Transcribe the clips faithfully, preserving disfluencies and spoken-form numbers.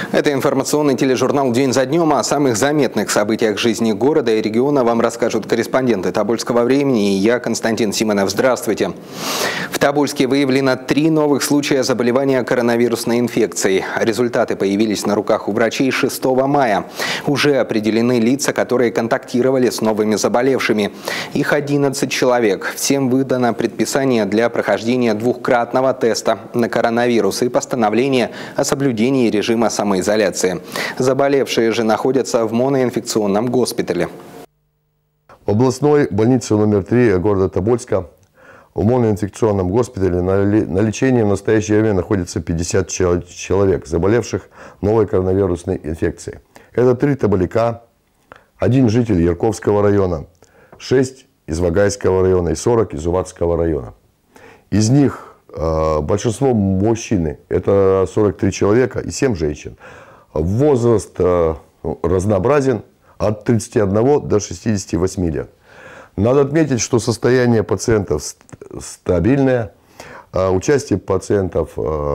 Это информационный тележурнал «День за днем». О самых заметных событиях жизни города и региона вам расскажут корреспонденты «Тобольского времени» и я, Константин Симонов. Здравствуйте. В Тобольске выявлено три новых случая заболевания коронавирусной инфекцией. Результаты появились на руках у врачей шестого мая. Уже определены лица, которые контактировали с новыми заболевшими. Их одиннадцать человек. Всем выдано предписание для прохождения двухкратного теста на коронавирус и постановление о соблюдении режима самоизоляции. Изоляции. Заболевшие же находятся в моноинфекционном госпитале. В областной больнице номер три города Тобольска в моноинфекционном госпитале на лечении в настоящее время находится пятьдесят человек, заболевших новой коронавирусной инфекцией. Это три тоболяка, один житель Ярковского района, шесть из Вагайского района и сорок из Уватского района. Из них большинство мужчины, это сорок три человека и семь женщин. Возраст разнообразен от тридцати одного до шестидесяти восьми лет. Надо отметить, что состояние пациентов стабильное, участие пациентов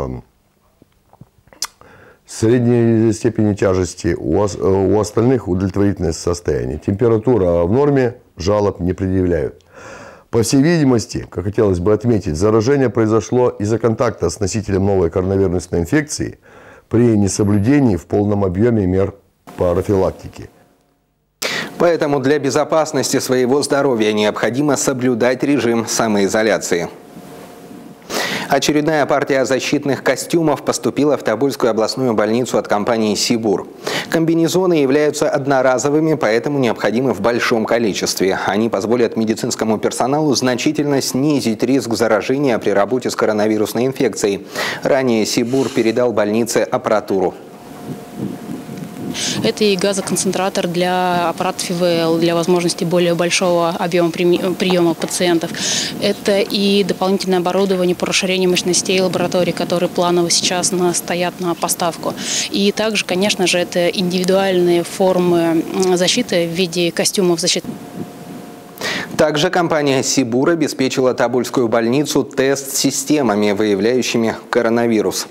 средней степени тяжести, у остальных удовлетворительное состояние. Температура в норме, жалоб не предъявляют. По всей видимости, как хотелось бы отметить, заражение произошло из-за контакта с носителем новой коронавирусной инфекции при несоблюдении в полном объеме мер профилактики. Поэтому для безопасности своего здоровья необходимо соблюдать режим самоизоляции. Очередная партия защитных костюмов поступила в Тобольскую областную больницу от компании «Сибур». Комбинезоны являются одноразовыми, поэтому необходимы в большом количестве. Они позволят медицинскому персоналу значительно снизить риск заражения при работе с коронавирусной инфекцией. Ранее «Сибур» передал больнице аппаратуру. Это и газоконцентратор для аппаратов ИВЛ, для возможности более большого объема приема пациентов. Это и дополнительное оборудование по расширению мощностей лабораторий, которые планово сейчас стоят на поставку. И также, конечно же, это индивидуальные формы защиты в виде костюмов защиты. Также компания «Сибур» обеспечила Тобольскую больницу тест-системами, выявляющими коронавирус.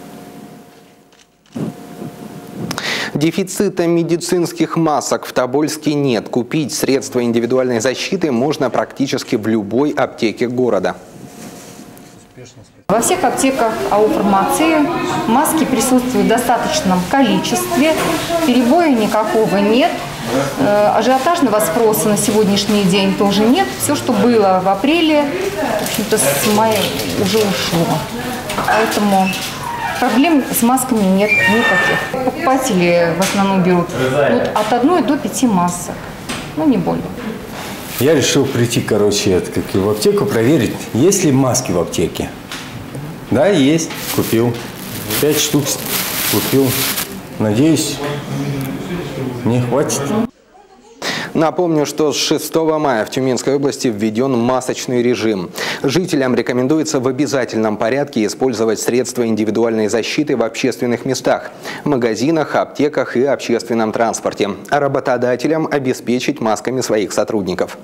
Дефицита медицинских масок в Тобольске нет. Купить средства индивидуальной защиты можно практически в любой аптеке города. Во всех аптеках АО «Фармация» маски присутствуют в достаточном количестве, перебоя никакого нет, ажиотажного спроса на сегодняшний день тоже нет. Все, что было в апреле, в общем-то, с мая уже ушло. Поэтому проблем с масками нет никаких. Покупатели в основном берут вот от одной до пяти масок, но не более. Я решил прийти, короче, как и в аптеку, проверить, есть ли маски в аптеке. Да, есть. Купил. Пять штук купил. Надеюсь, мне хватит. Напомню, что с шестого мая в Тюменской области введен масочный режим. Жителям рекомендуется в обязательном порядке использовать средства индивидуальной защиты в общественных местах, магазинах, аптеках и общественном транспорте, а работодателям обеспечить масками своих сотрудников.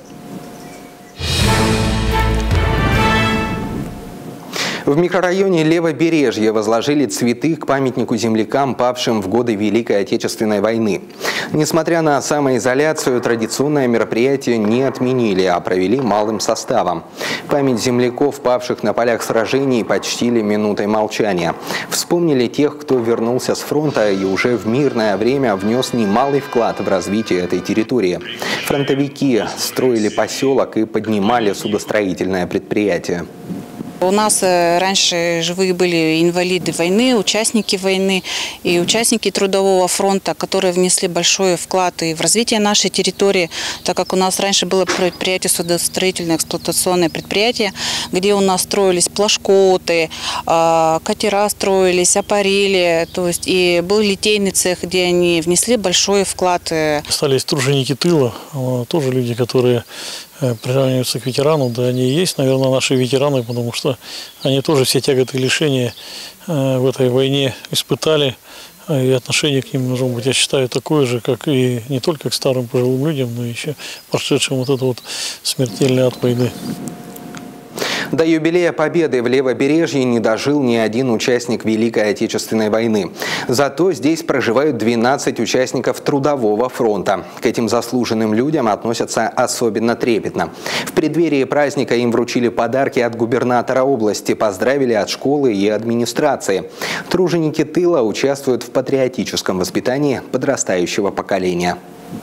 В микрорайоне Левобережье возложили цветы к памятнику землякам, павшим в годы Великой Отечественной войны. Несмотря на самоизоляцию, традиционное мероприятие не отменили, а провели малым составом. Память земляков, павших на полях сражений, почтили минутой молчания. Вспомнили тех, кто вернулся с фронта и уже в мирное время внес немалый вклад в развитие этой территории. Фронтовики строили поселок и поднимали судостроительное предприятие. У нас раньше живые были инвалиды войны, участники войны и участники Трудового фронта, которые внесли большой вклад и в развитие нашей территории, так как у нас раньше было предприятие, судостроительное эксплуатационное предприятие, где у нас строились плашкоты, катера строились, аппарели, то есть и был литейный цех, где они внесли большой вклад. Остались труженики тыла, тоже люди, которые приравниваются к ветеранам, да, они и есть, наверное, наши ветераны, потому что они тоже все тяготы и лишения э, в этой войне испытали, э, и отношение к ним, должно быть, я считаю, такое же, как и не только к старым пожилым людям, но и еще прошедшим вот это вот смертельный ад войны. До юбилея Победы в Левобережье не дожил ни один участник Великой Отечественной войны. Зато здесь проживают двенадцать участников Трудового фронта. К этим заслуженным людям относятся особенно трепетно. В преддверии праздника им вручили подарки от губернатора области, поздравили от школы и администрации. Труженики тыла участвуют в патриотическом воспитании подрастающего поколения.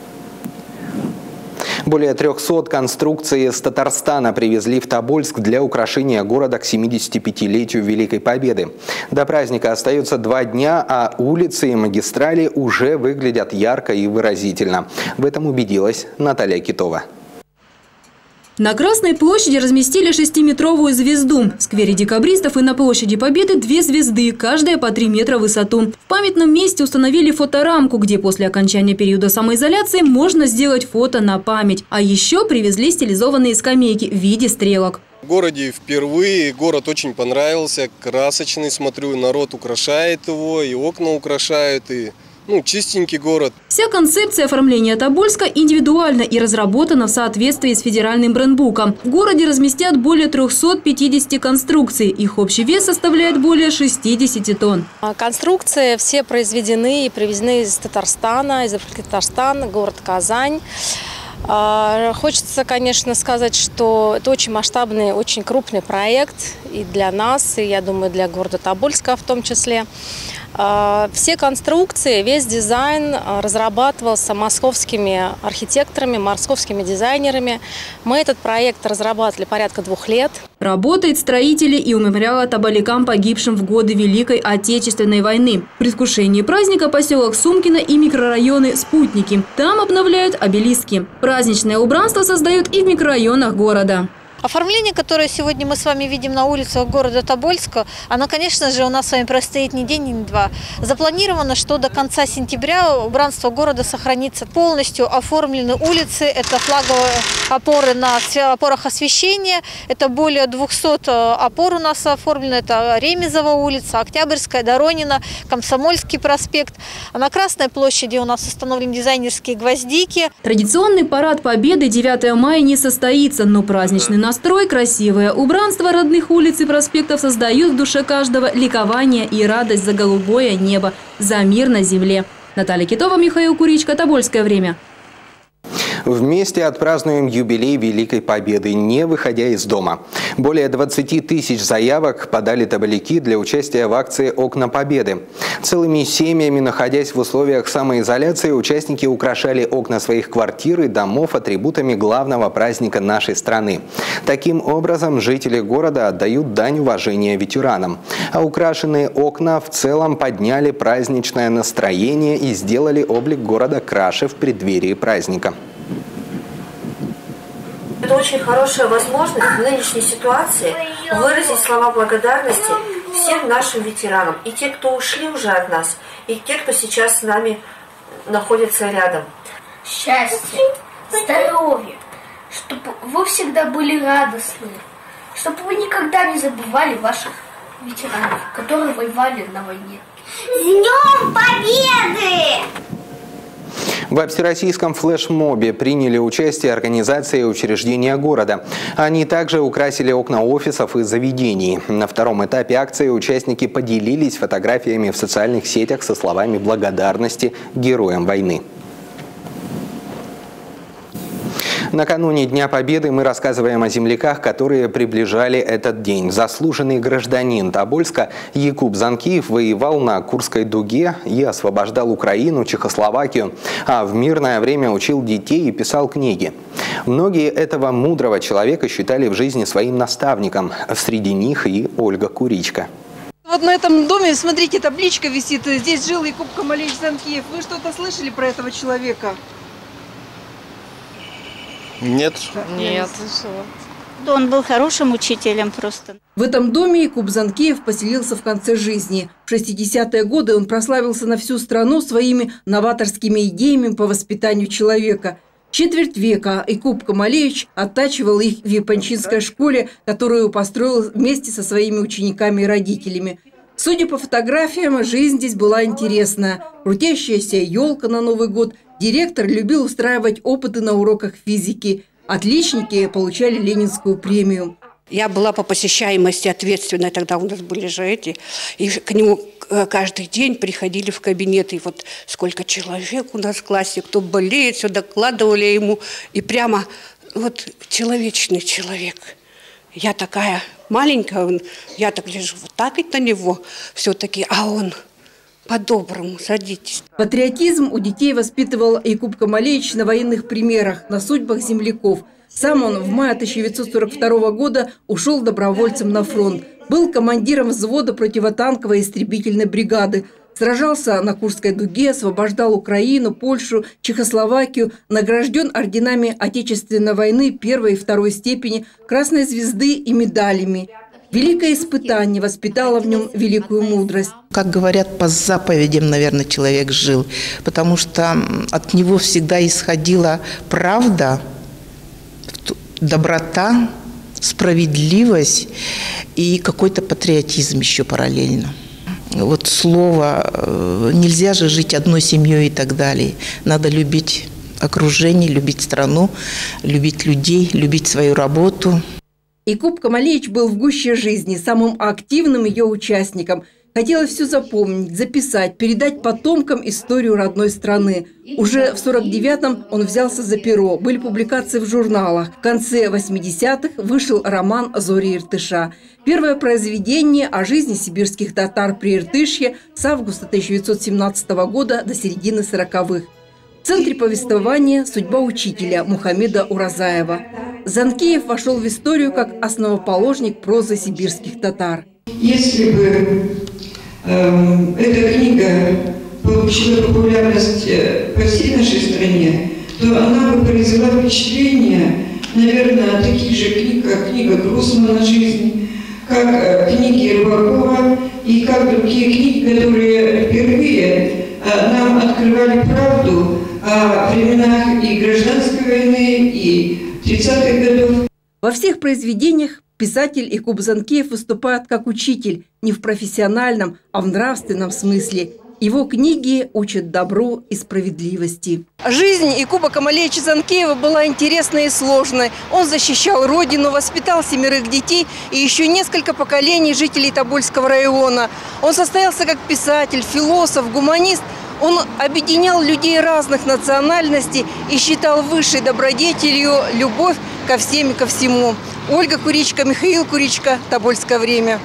Более трёхсот конструкций из Татарстана привезли в Тобольск для украшения города к семидесятипятилетию Великой Победы. До праздника остается два дня, а улицы и магистрали уже выглядят ярко и выразительно. В этом убедилась Наталья Китова. На Красной площади разместили шестиметровую звезду. В сквере декабристов и на площади Победы две звезды, каждая по три метра в высоту. В памятном месте установили фоторамку, где после окончания периода самоизоляции можно сделать фото на память. А еще привезли стилизованные скамейки в виде стрелок. В городе впервые, город очень понравился, красочный, смотрю, народ украшает его, и окна украшают, и... Ну, чистенький город. Вся концепция оформления Тобольска индивидуальна и разработана в соответствии с федеральным брендбуком. В городе разместят более трёхсот пятидесяти конструкций. Их общий вес составляет более шестидесяти тонн. Конструкции все произведены и привезены из Татарстана, из Татарстана, город Казань. Хочется, конечно, сказать, что это очень масштабный, очень крупный проект и для нас, и, я думаю, для города Тобольска в том числе. Все конструкции, весь дизайн разрабатывался московскими архитекторами, московскими дизайнерами. Мы этот проект разрабатывали порядка двух лет. Работает строители и у мемориала тоболякам, погибшим в годы Великой Отечественной войны. В предвкушении праздника поселок Сумкино и микрорайоны «Спутники». Там обновляют обелиски. Праздничное убранство создают и в микрорайонах города. Оформление, которое сегодня мы с вами видим на улицах города Тобольска, оно, конечно же, у нас с вами простоит не день, не два. Запланировано, что до конца сентября убранство города сохранится полностью. Оформлены улицы, это флаговые опоры на опорах освещения, это более двухсот опор у нас оформлено, это Ремезова улица, Октябрьская, Доронина, Комсомольский проспект. А на Красной площади у нас установлены дизайнерские гвоздики. Традиционный парад Победы девятого мая не состоится, но праздничный настрой, красивое убранство родных улиц и проспектов создают в душе каждого ликование и радость за голубое небо, за мир на земле. Наталья Китова, Михаил Куричка, Тобольское время. Вместе отпразднуем юбилей Великой Победы, не выходя из дома. Более двадцати тысяч заявок подали тоболяки для участия в акции «Окна Победы». Целыми семьями, находясь в условиях самоизоляции, участники украшали окна своих квартир и домов атрибутами главного праздника нашей страны. Таким образом, жители города отдают дань уважения ветеранам. А украшенные окна в целом подняли праздничное настроение и сделали облик города краше в преддверии праздника. Это очень хорошая возможность в нынешней ситуации выразить слова благодарности всем нашим ветеранам. И те, кто ушли уже от нас, и те, кто сейчас с нами находится рядом. Счастье, здоровье, чтобы вы всегда были радостны, чтобы вы никогда не забывали ваших ветеранов, которые воевали на войне. С Днем Победы! В всероссийском флешмобе приняли участие организации и учреждения города. Они также украсили окна офисов и заведений. На втором этапе акции участники поделились фотографиями в социальных сетях со словами благодарности героям войны. Накануне Дня Победы мы рассказываем о земляках, которые приближали этот день. Заслуженный гражданин Тобольска Якуб Занкиев воевал на Курской дуге и освобождал Украину, Чехословакию, а в мирное время учил детей и писал книги. Многие этого мудрого человека считали в жизни своим наставником. Среди них и Ольга Куричка. Вот на этом доме, смотрите, табличка висит. Здесь жил Якуб Камалевич Занкиев. Вы что-то слышали про этого человека? Нет. Нет. Он был хорошим учителем просто. В этом доме Якуб Занкиев поселился в конце жизни. В шестидесятые годы он прославился на всю страну своими новаторскими идеями по воспитанию человека. Четверть века Якуб Камалевич оттачивал их в Япончинской школе, которую построил вместе со своими учениками и родителями. Судя по фотографиям, жизнь здесь была интересная. Крутящаяся елка на Новый год. Директор любил устраивать опыты на уроках физики. Отличники получали Ленинскую премию. Я была по посещаемости ответственной, тогда у нас были же эти, и к нему каждый день приходили в кабинет, и вот сколько человек у нас в классе, кто болеет, все докладывали ему, и прямо вот человечный человек. Я такая маленькая, он, я так лежу вот так и на него все-таки, а он по-доброму, садитесь. Патриотизм у детей воспитывал Якуб Камалевич на военных примерах, на судьбах земляков. Сам он в мае тысяча девятьсот сорок второго года ушел добровольцем на фронт. Был командиром взвода противотанковой истребительной бригады. Сражался на Курской дуге, освобождал Украину, Польшу, Чехословакию, награжден орденами Отечественной войны первой и второй степени, Красной звезды и медалями. Великое испытание воспитало в нем великую мудрость. Как говорят, по заповедям, наверное, человек жил, потому что от него всегда исходила правда, доброта, справедливость и какой-то патриотизм еще параллельно. Вот слово «нельзя же жить одной семьей» и так далее. Надо любить окружение, любить страну, любить людей, любить свою работу. Якуб Камалевич был в гуще жизни, самым активным ее участником. Хотелось все запомнить, записать, передать потомкам историю родной страны. Уже в сорок девятом он взялся за перо. Были публикации в журналах. В конце восьмидесятых вышел роман «Зори Иртыша». Первое произведение о жизни сибирских татар при Иртышье с августа тысяча девятьсот семнадцатого года до середины сороковых. В центре повествования судьба учителя Мухаммеда Уразаева. Занкеев вошел в историю как основоположник прозы сибирских татар. Если бы э, эта книга получила популярность по всей нашей стране, то она бы произвела впечатление, наверное, таких же книг, как книга Гроссмана «Жизнь», как книги Рыбакова и как другие книги, которые впервые нам открывали правду о временах и гражданской войны, и тридцатых годов. Во всех произведениях писатель Якуб Занкеев выступает как учитель не в профессиональном, а в нравственном смысле. Его книги учат добру и справедливости. Жизнь Якуба Камалевича Занкеева была интересной и сложной. Он защищал родину, воспитал семерых детей и еще несколько поколений жителей Тобольского района. Он состоялся как писатель, философ, гуманист. Он объединял людей разных национальностей и считал высшей добродетелью любовь ко всем и ко всему. Ольга Куричка, Михаил Куричка, Тобольское время.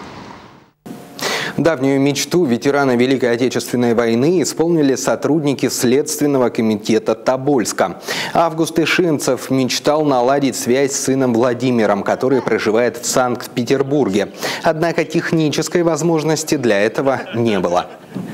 Давнюю мечту ветерана Великой Отечественной войны исполнили сотрудники Следственного комитета Тобольска. Август Ишимцев мечтал наладить связь с сыном Владимиром, который проживает в Санкт-Петербурге. Однако технической возможности для этого не было.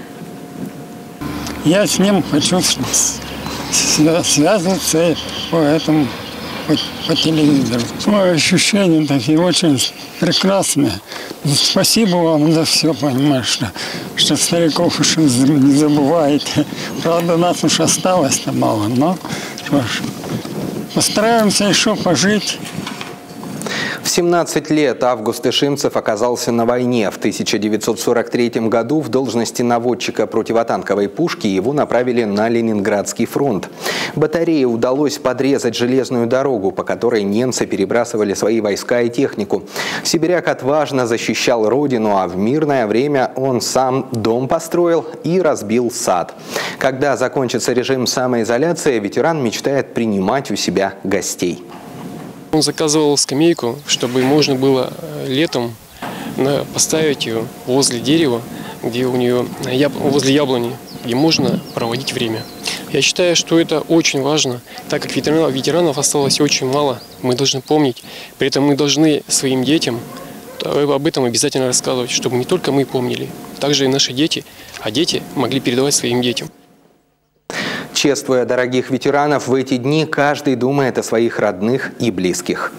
Я с ним хочу связываться по этому, по, по телевизору. Мои ощущения такие очень прекрасные. Спасибо вам за все, понимаешь, что, что стариков уж не забываете. Правда, нас уж осталось-то мало, но что ж, постараемся еще пожить. В семнадцать лет Август Ишимцев оказался на войне. В тысяча девятьсот сорок третьем году в должности наводчика противотанковой пушки его направили на Ленинградский фронт. Батарее удалось подрезать железную дорогу, по которой немцы перебрасывали свои войска и технику. Сибиряк отважно защищал родину, а в мирное время он сам дом построил и разбил сад. Когда закончится режим самоизоляции, ветеран мечтает принимать у себя гостей. Он заказывал скамейку, чтобы можно было летом поставить ее возле дерева, где у нее, возле яблони, где можно проводить время. Я считаю, что это очень важно, так как ветеранов, ветеранов осталось очень мало, мы должны помнить. При этом мы должны своим детям об этом обязательно рассказывать, чтобы не только мы помнили, также и наши дети, а дети могли передавать своим детям. Чествуя дорогих ветеранов, в эти дни каждый думает о своих родных и близких.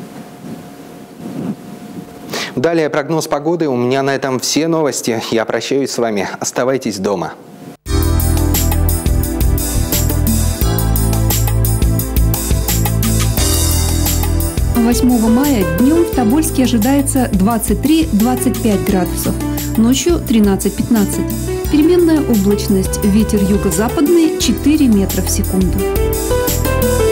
Далее прогноз погоды. У меня на этом все новости. Я прощаюсь с вами. Оставайтесь дома. восьмого мая днем в Тобольске ожидается двадцать три — двадцать пять градусов, ночью тринадцать — пятнадцать. Переменная облачность, ветер юго-западный четыре метра в секунду.